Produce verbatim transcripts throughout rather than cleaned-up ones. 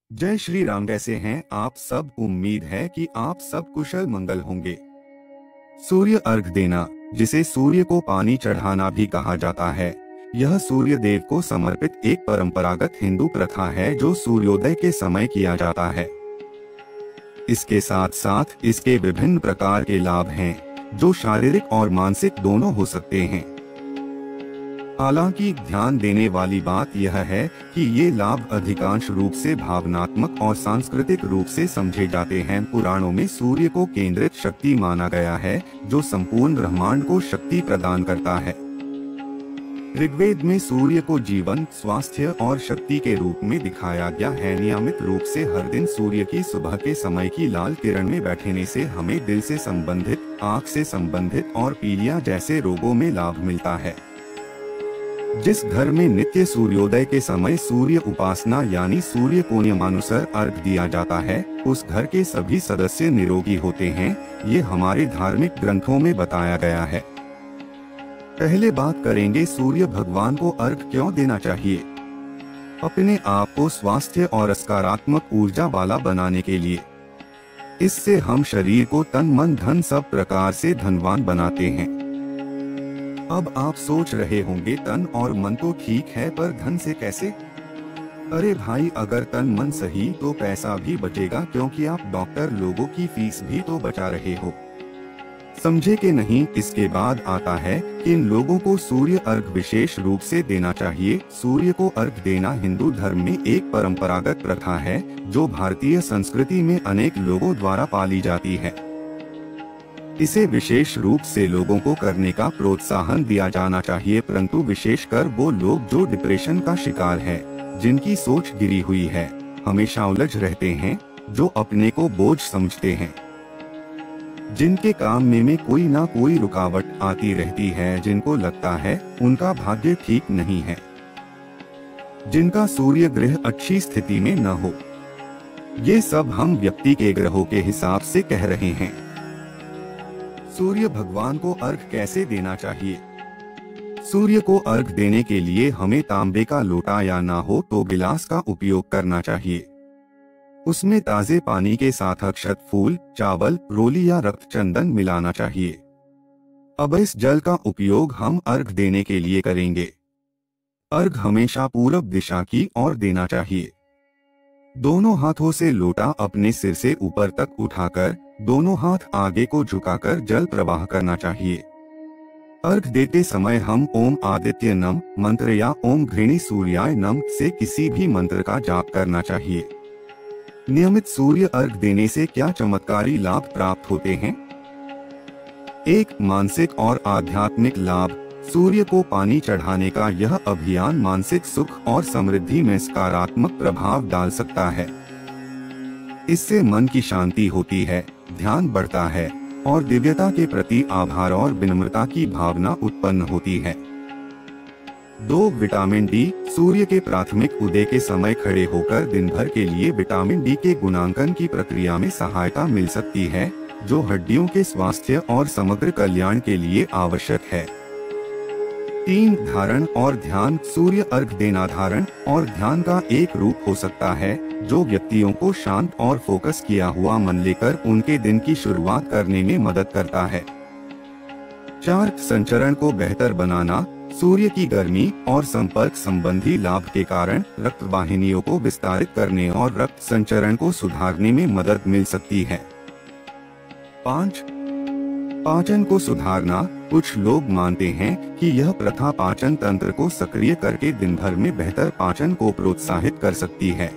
जय श्री राम। कैसे हैं आप सब? उम्मीद है कि आप सब कुशल मंगल होंगे। सूर्य अर्घ देना, जिसे सूर्य को पानी चढ़ाना भी कहा जाता है, यह सूर्य देव को समर्पित एक परंपरागत हिंदू प्रथा है जो सूर्योदय के समय किया जाता है। इसके साथ साथ इसके विभिन्न प्रकार के लाभ हैं, जो शारीरिक और मानसिक दोनों हो सकते हैं। हालांकि ध्यान देने वाली बात यह है कि ये लाभ अधिकांश रूप से भावनात्मक और सांस्कृतिक रूप से समझे जाते हैं। पुराणों में सूर्य को केंद्रित शक्ति माना गया है, जो संपूर्ण ब्रह्मांड को शक्ति प्रदान करता है। ऋग्वेद में सूर्य को जीवन, स्वास्थ्य और शक्ति के रूप में दिखाया गया है। नियमित रूप से हर दिन सूर्य की सुबह के समय की लाल किरण में बैठने से हमें दिल से संबंधित, आँख से संबंधित और पीलिया जैसे रोगों में लाभ मिलता है। जिस घर में नित्य सूर्योदय के समय सूर्य उपासना यानी सूर्य को नियमानुसार अर्घ दिया जाता है, उस घर के सभी सदस्य निरोगी होते हैं। ये हमारे धार्मिक ग्रंथों में बताया गया है। पहले बात करेंगे सूर्य भगवान को अर्घ क्यों देना चाहिए। अपने आप को स्वास्थ्य और सकारात्मक ऊर्जा वाला बनाने के लिए। इससे हम शरीर को तन मन धन सब प्रकार से धनवान बनाते हैं। अब आप सोच रहे होंगे, तन और मन तो ठीक है, पर धन से कैसे? अरे भाई, अगर तन मन सही तो पैसा भी बचेगा, क्योंकि आप डॉक्टर लोगों की फीस भी तो बचा रहे हो। समझे कि नहीं? इसके बाद आता है कि इन लोगों को सूर्य अर्घ विशेष रूप से देना चाहिए। सूर्य को अर्घ देना हिंदू धर्म में एक परंपरागत प्रथा है, जो भारतीय संस्कृति में अनेक लोगों द्वारा पाली जाती है। इसे विशेष रूप से लोगों को करने का प्रोत्साहन दिया जाना चाहिए, परंतु विशेषकर वो लोग जो डिप्रेशन का शिकार हैं, जिनकी सोच गिरी हुई है, हमेशा उलझ रहते हैं, जो अपने को बोझ समझते हैं, जिनके काम में, में कोई ना कोई रुकावट आती रहती है, जिनको लगता है उनका भाग्य ठीक नहीं है, जिनका सूर्य ग्रह अच्छी स्थिति में न हो। ये सब हम व्यक्ति के ग्रहों के हिसाब से कह रहे हैं। सूर्य भगवान को अर्घ कैसे देना चाहिए? सूर्य को अर्घ देने के लिए हमें तांबे का लोटा या ना हो तो गिलास का उपयोग करना चाहिए। उसमें ताजे पानी के साथ अक्षत, फूल, चावल, रोली या रक्त चंदन मिलाना चाहिए। अब इस जल का उपयोग हम अर्घ देने के लिए करेंगे। अर्घ हमेशा पूरब दिशा की ओर देना चाहिए। दोनों हाथों से लोटा अपने सिर से ऊपर तक उठाकर दोनों हाथ आगे को झुकाकर जल प्रवाह करना चाहिए। अर्घ देते समय हम ओम आदित्य नम मंत्र या ओम घृणी सूर्याय नम से किसी भी मंत्र का जाप करना चाहिए। नियमित सूर्य अर्घ देने से क्या चमत्कारी लाभ प्राप्त होते हैं? एक, मानसिक और आध्यात्मिक लाभ। सूर्य को पानी चढ़ाने का यह अभियान मानसिक सुख और समृद्धि में सकारात्मक प्रभाव डाल सकता है। इससे मन की शांति होती है, ध्यान बढ़ता है और दिव्यता के प्रति आभार और विनम्रता की भावना उत्पन्न होती है। दो, विटामिन डी। सूर्य के प्राथमिक उदय के समय खड़े होकर दिन भर के लिए विटामिन डी के गुणांकन की प्रक्रिया में सहायता मिल सकती है, जो हड्डियों के स्वास्थ्य और समग्र कल्याण के लिए आवश्यक है। तीन, धारण और ध्यान। सूर्य अर्घ देना धारण और ध्यान का एक रूप हो सकता है, जो व्यक्तियों को शांत और फोकस किया हुआ मन लेकर उनके दिन की शुरुआत करने में मदद करता है। चार, संचरण को बेहतर बनाना। सूर्य की गर्मी और संपर्क संबंधी लाभ के कारण रक्त वाहिनियों को विस्तारित करने और रक्त संचरण को सुधारने में मदद मिल सकती है। पाँच, पाचन को सुधारना। कुछ लोग मानते हैं कि यह प्रथा पाचन तंत्र को सक्रिय करके दिन भर में बेहतर पाचन को प्रोत्साहित कर सकती है।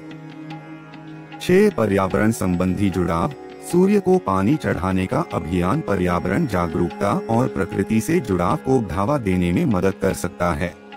छह, पर्यावरण संबंधी जुड़ाव। सूर्य को पानी चढ़ाने का अभियान पर्यावरण जागरूकता और प्रकृति से जुड़ाव को बढ़ावा देने में मदद कर सकता है।